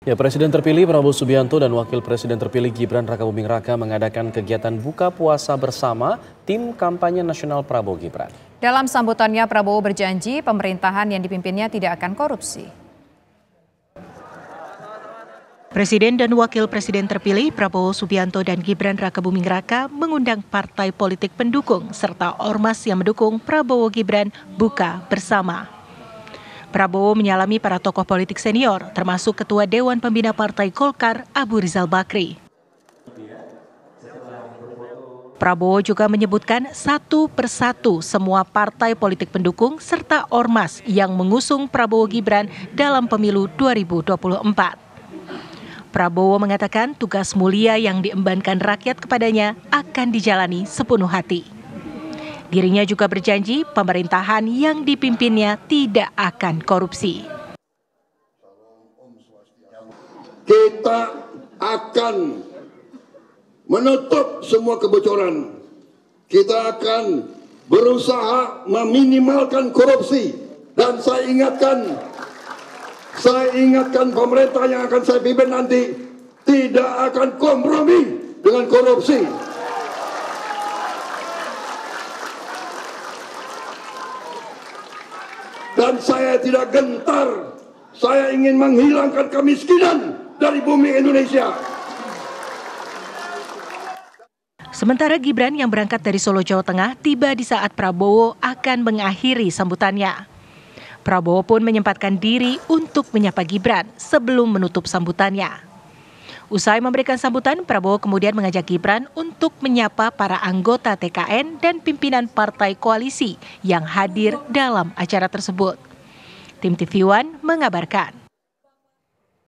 Ya, Presiden terpilih Prabowo Subianto dan Wakil Presiden terpilih Gibran Rakabuming Raka mengadakan kegiatan buka puasa bersama tim kampanye nasional Prabowo Gibran. Dalam sambutannya, Prabowo berjanji pemerintahan yang dipimpinnya tidak akan korupsi. Presiden dan Wakil Presiden terpilih Prabowo Subianto dan Gibran Rakabuming Raka mengundang partai politik pendukung serta ormas yang mendukung Prabowo Gibran buka bersama. Prabowo menyalami para tokoh politik senior, termasuk Ketua Dewan Pembina Partai Golkar, Abu Rizal Bakri. Prabowo juga menyebutkan satu persatu semua partai politik pendukung serta ormas yang mengusung Prabowo Gibran dalam pemilu 2024. Prabowo mengatakan tugas mulia yang diembankan rakyat kepadanya akan dijalani sepenuh hati. Dirinya juga berjanji pemerintahan yang dipimpinnya tidak akan korupsi. Kita akan menutup semua kebocoran. Kita akan berusaha meminimalkan korupsi. Dan saya ingatkan pemerintah yang akan saya pimpin nanti tidak akan kompromi dengan korupsi. Dan saya tidak gentar, saya ingin menghilangkan kemiskinan dari bumi Indonesia. Sementara Gibran yang berangkat dari Solo, Jawa Tengah, tiba di saat Prabowo akan mengakhiri sambutannya. Prabowo pun menyempatkan diri untuk menyapa Gibran sebelum menutup sambutannya. Usai memberikan sambutan, Prabowo kemudian mengajak Gibran untuk menyapa para anggota TKN dan pimpinan partai koalisi yang hadir dalam acara tersebut. Tim TV One mengabarkan.